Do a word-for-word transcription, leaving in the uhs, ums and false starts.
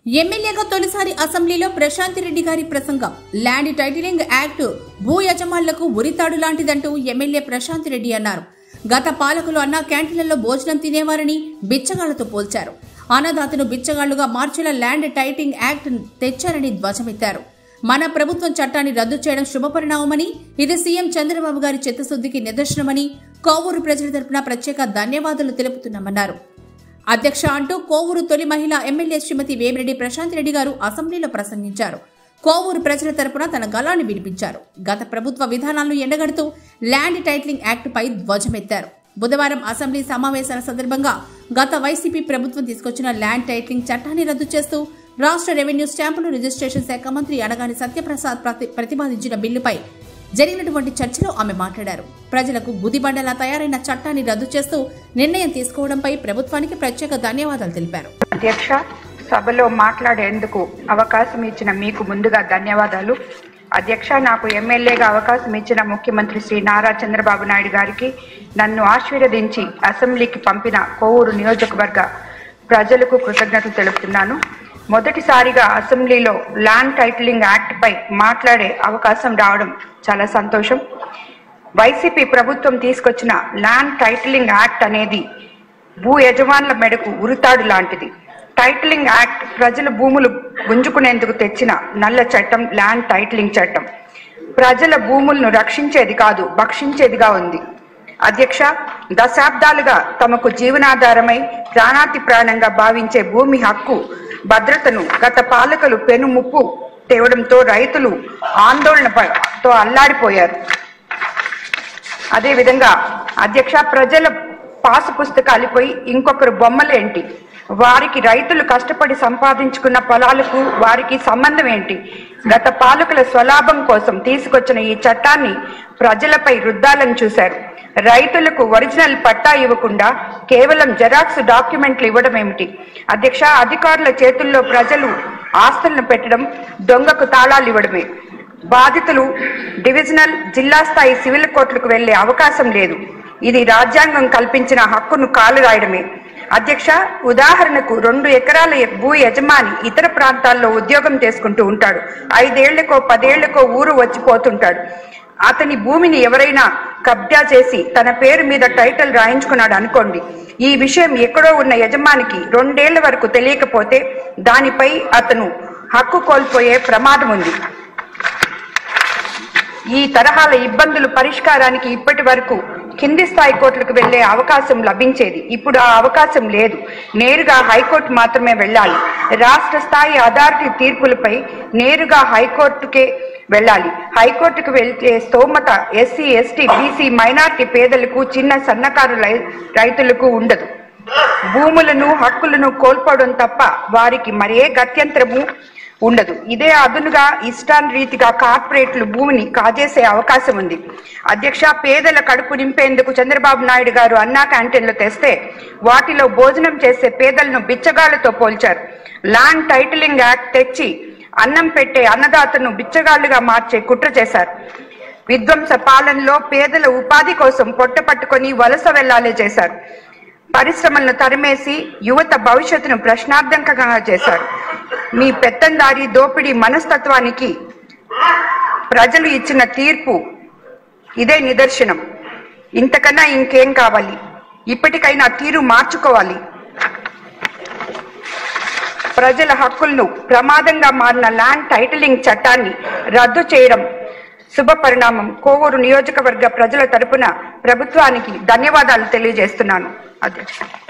ఎమ్మెల్యేగా తొలిసారి అసెంబ్లీలో ప్రశాంత్ రెడ్డి గారి ప్రసంగం. ల్యాండ్ టైటిలింగ్ యాక్ట్ భూ యజమానులకు ఉరితాడు లాంటిదంటూ ఎమ్మెల్యే ప్రశాంత్ రెడ్డి అన్నారు. గత పాలకులు అన్నా క్యాంటీన్లలో భోజనం తినేవారని బిచ్చగాళ్లతో పోల్చారు. అన్నదాతను బిచ్చగాళ్లుగా మార్చేలా ల్యాండ్ టైటిలింగ్ యాక్ట్ తెచ్చారని ధ్వజమెత్తారు. మన ప్రభుత్వం చట్టాన్ని రద్దు చేయడం శుభపరిణామమని, ఇది సీఎం చంద్రబాబు గారి చిత్తశుద్ధికి నిదర్శనమని కోవూరు ప్రజల తరపున ప్రత్యేక ధన్యవాదాలు తెలుపుతున్నామన్నారు. అధ్యక్ష అంటూ కోవూరు తొలి మహిళా ఎమ్మెల్యే శ్రీమతి వేమిరెడ్డి ప్రశాంత్ రెడ్డి గారు అసెంబ్లీలో ప్రసంగించారు. కోవూరు ప్రజల తరపున తన గళాన్ని వినిపించారు. గత ప్రభుత్వ విధానాలను ఎండగడుతూ ల్యాండ్ టైటిలింగ్ యాక్ట్ పై ధ్వజమెత్తారు. బుధవారం అసెంబ్లీ సమావేశాల సందర్భంగా గత వైసీపీ ప్రభుత్వం తీసుకొచ్చిన ల్యాండ్ టైటిలింగ్ చట్టాన్ని రద్దు చేస్తూ రాష్ట్ర రెవెన్యూ స్టాంపులు రిజిస్ట్రేషన్ శాఖ మంత్రి అనగాని సత్యప్రసాద్ ప్రతిపాదించిన బిల్లుపై జరిగినటువంటి చర్చలో ఆమె మాట్లాడారు. ప్రజలకు గుదిబండలా తయారైన చట్టాన్ని రద్దు చేస్తూ నిర్ణయం తీసుకోవడంపై ప్రభుత్వానికి ప్రత్యేక ధన్యవాదాలు తెలిపారు. అధ్యక్ష, సభలో మాట్లాడేందుకు అవకాశం ఇచ్చిన మీకు ముందుగా ధన్యవాదాలు. అధ్యక్ష, నాకు ఎమ్మెల్యేగా అవకాశం ఇచ్చిన ముఖ్యమంత్రి శ్రీ నారా చంద్రబాబు నాయుడు గారికి, నన్ను ఆశీర్వదించి అసెంబ్లీకి పంపిన కోవూరు నియోజకవర్గ ప్రజలకు కృతజ్ఞతలు తెలుపుతున్నాను. మొదటిసారిగా అసెంబ్లీలో ల్యాండ్ టైటిలింగ్ యాక్ట్ పై మాట్లాడే అవకాశం రావడం చాలా సంతోషం. వైసీపీ ప్రభుత్వం తీసుకొచ్చిన ల్యాండ్ టైటిలింగ్ యాక్ట్ అనేది భూ యజమానుల మెడకు ఉరితాడు లాంటిది. టైటిలింగ్ యాక్ట్ ప్రజల భూములు గుంజుకునేందుకు తెచ్చిన నల్ల చట్టం ల్యాండ్ టైటిలింగ్ చట్టం. ప్రజల భూములను రక్షించేది కాదు, భక్షించేదిగా ఉంది. అధ్యక్ష, దశాబ్దాలుగా తమకు జీవనాధారమై ప్రాణాతి ప్రాణంగా భావించే భూమి హక్కు భద్రతను గత పాలకులు పెనుముప్పు తేవడంతో రైతులు ఆందోళనతో అల్లాడిపోయారు. అదేవిధంగా అధ్యక్ష, ప్రజల పాసు పుస్తకాలపై ఇంకొకరు బొమ్మలేంటి? వారికి రైతులు కష్టపడి సంపాదించుకున్న పొలాలకు వారికి సంబంధం ఏంటి? గత పాలకుల స్వలాభం కోసం తీసుకొచ్చిన ఈ చట్టాన్ని ప్రజలపై రుద్దాలని చూశారు. రైతులకు ఒరిజినల్ పట్టా ఇవ్వకుండా కేవలం జెరాక్స్ డాక్యుమెంట్లు ఇవ్వడం ఏమిటి? అధ్యక్ష, అధికారుల చేతుల్లో ప్రజలు ఆస్తులను పెట్టడం, దొంగకు తాళాలు ఇవ్వడమే. బాధితులు డివిజనల్, జిల్లా స్థాయి సివిల్ కోర్టులకు వెళ్లే అవకాశం లేదు. ఇది రాజ్యాంగం కల్పించిన హక్కును కాలురాయడమే. అధ్యక్ష, ఉదాహరణకు రెండు ఎకరాల భూ యజమాని ఇతర ప్రాంతాల్లో ఉద్యోగం చేసుకుంటూ ఉంటాడు. ఐదేళ్లకో పదేళ్లకో ఊరు వచ్చిపోతుంటాడు. అతని భూమిని ఎవరైనా కబ్జా చేసి తన పేరు మీద టైటిల్ రాయించుకున్నాడు అనుకోండి. ఈ విషయం ఎక్కడో ఉన్న యజమానికి రెండేళ్ల వరకు తెలియకపోతే దానిపై అతను హక్కు కోల్పోయే ప్రమాదం ఉంది. ఈ తరహాల ఇబ్బందుల పరిష్కారానికి ఇప్పటి వరకు కింది స్థాయి కోర్టులకు వెళ్లే అవకాశం లభించేది. ఇప్పుడు ఆ అవకాశం లేదు. నేరుగా హైకోర్టు మాత్రమే వెళ్ళాలి. రాష్ట్ర స్థాయి అథారిటీ తీర్పులపై నేరుగా హైకోర్టుకే వెళ్ళాలి. హైకోర్టుకు వెళ్తే స్తోమత ఎస్సీ, ఎస్టీ, బీసీ, మైనార్టీ పేదలకు, చిన్న సన్నకారు రైతులకు ఉండదు. భూములను హక్కులను కోల్పోవడం తప్ప వారికి మరే గత్యంతరము ఉండదు. ఇదే అదునుగా ఇష్టాన్ రీతిగా కార్పొరేట్లు భూమిని కాజేసే అవకాశం ఉంది. అధ్యక్ష, పేదల కడుపు నింపేందుకు చంద్రబాబు నాయుడు గారు అన్నా క్యాంటీన్లు తెస్తే వాటిలో భోజనం చేసే పేదలను బిచ్చగాళ్లతో పోల్చారు. ల్యాండ్ టైటిలింగ్ యాక్ట్ తెచ్చి అన్నం పెట్టే అన్నదాతను బిచ్చగాళ్లుగా మార్చే కుట్ర చేశారు. విధ్వంస పాలనలో పేదల ఉపాధి కోసం పొట్ట పట్టుకొని వలస వెళ్లాలే చేశారు. పరిశ్రమలను తరిమేసి యువత భవిష్యత్తును ప్రశ్నార్థకంగా చేశారు. మీ పెత్తందారి దోపిడీ మనస్తత్వానికి ప్రజలు ఇచ్చిన తీర్పు ఇదే నిదర్శనం. ఇంతకన్నా ఇంకేం కావాలి? ఇప్పటికైనా తీరు మార్చుకోవాలి. ప్రజల హక్కులను ప్రమాదంగా మారిన ల్యాండ్ టైటిలింగ్ చట్టాన్ని రద్దు చేయడం శుభ పరిణామం. కోవూరు నియోజకవర్గ ప్రజల తరపున ప్రభుత్వానికి ధన్యవాదాలు తెలియజేస్తున్నాను. అధ్యక్ష.